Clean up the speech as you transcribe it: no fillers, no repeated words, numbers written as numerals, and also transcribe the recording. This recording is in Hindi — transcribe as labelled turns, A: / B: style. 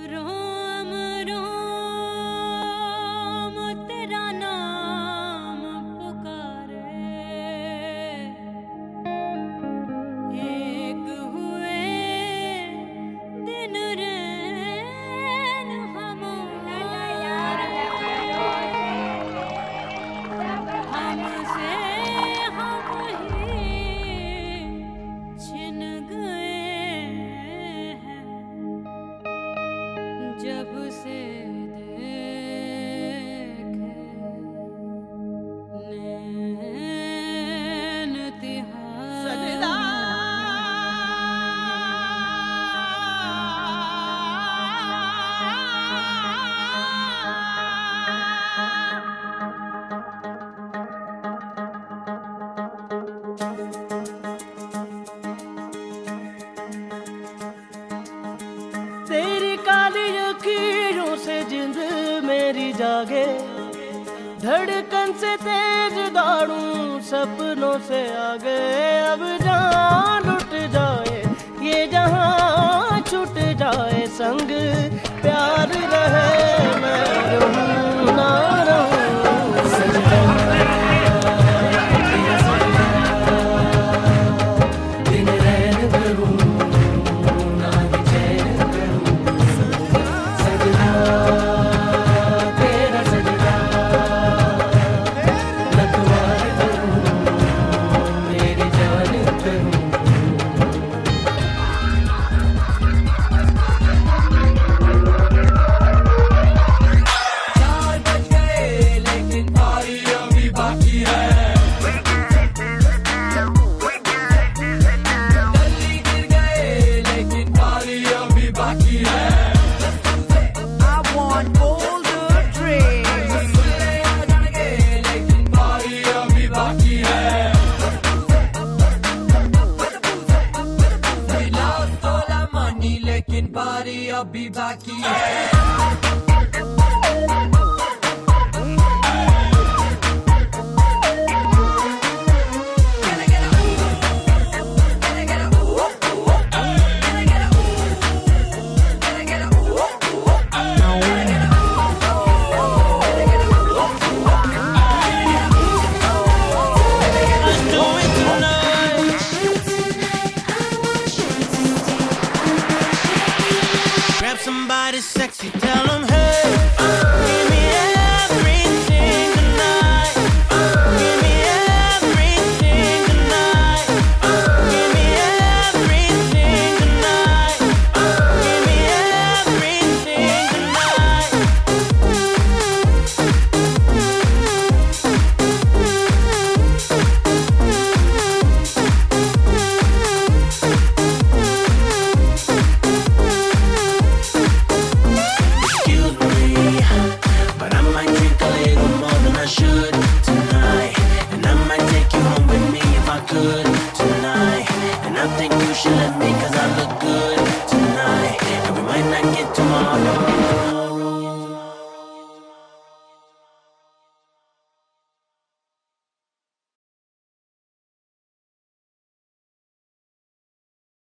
A: रोम रोम तेरा नाम पुकारे, एक हुए दिन रैन हमारे, हमसे हम ही छिन गए हैं, जब से देखे नैन तिहारे।
B: तेरी काली लकीरों से जिंद मेरी जागे, धड़कन से तेज दौड़ूं सपनों से आगे। अब जान लुट जाए ये जहां छूट जाए, संग प्यार रहे मैं रहूं ना रहूं। दिन रैन भरूं ना ही चैन करूं, सजना तेरा सजना लखवार करूं मेरी जान करूं। चार बज गए लेकिन पारी अभी बाकी है, गली गिर गए लेकिन पारी अभी बाकी है।
C: I want bolder dreams.
B: लेकिन पारी अभी बाकी है।
C: We lost all our money, लेकिन पारी अभी बाकी है।
B: Grab somebody sexy, tell them hey.